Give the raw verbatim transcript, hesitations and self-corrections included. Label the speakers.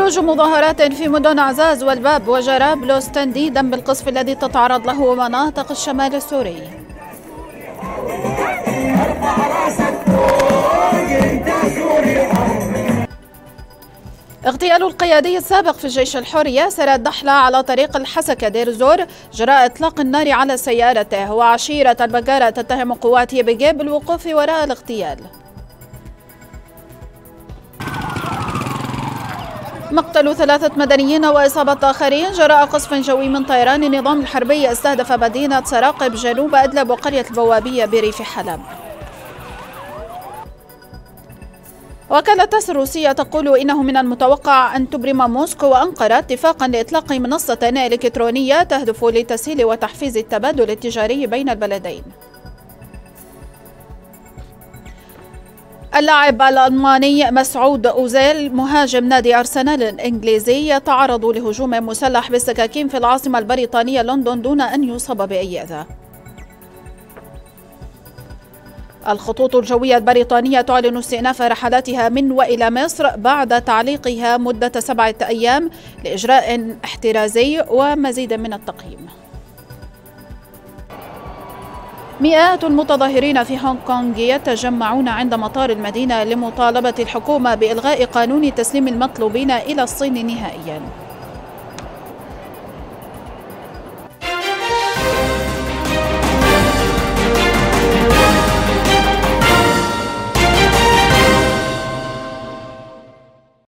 Speaker 1: خروج مظاهرات في مدن عزاز والباب وجرابلس تنديدا بالقصف الذي تتعرض له مناطق الشمال السوري. اغتيال القيادي السابق في الجيش الحر ياسر الدحلة على طريق الحسكة دير زور جراء إطلاق النار على سيارته، وعشيرة البقالة تتهم قوات يبيجي بالوقوف وراء الاغتيال. مقتل ثلاثة مدنيين وإصابة آخرين جراء قصف جوي من طيران النظام الحربي استهدف مدينة سراقب جنوب أدلب وقرية البوابية بريف حلب. وكالة تاس الروسية تقول إنه من المتوقع أن تبرم موسكو وأنقرة اتفاقا لإطلاق منصة إلكترونية تهدف لتسهيل وتحفيز التبادل التجاري بين البلدين. اللاعب الألماني مسعود أوزيل مهاجم نادي أرسنال الإنجليزي يتعرض لهجوم مسلح بالسكاكين في العاصمة البريطانية لندن دون أن يصاب بأي أذى. الخطوط الجوية البريطانية تعلن استئناف رحلاتها من وإلى مصر بعد تعليقها مدة سبعة أيام لإجراء احترازي ومزيد من التقييم. مئات المتظاهرين في هونغ كونغ يتجمعون عند مطار المدينة لمطالبة الحكومة بإلغاء قانون تسليم المطلوبين إلى الصين نهائياً.